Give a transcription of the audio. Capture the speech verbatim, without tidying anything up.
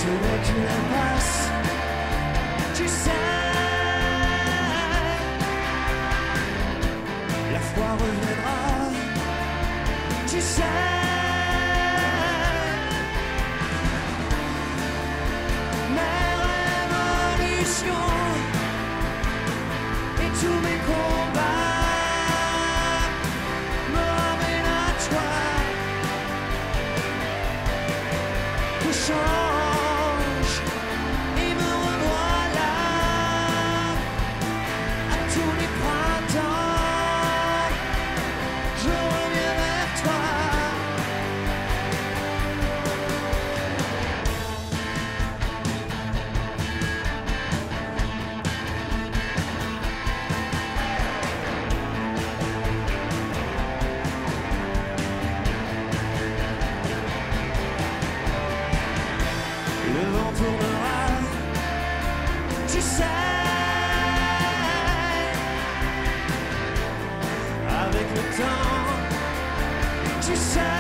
ce n'est qu'une impasse. Tu sais, la foi reviendra. Tu sais, mes révolutions et tous mes combats me ramènent à toi. Tout change et me revoilà à tous les printemps. Je reviens vers toi. Le vent tournera, tu sais, avec le temps, tu sais.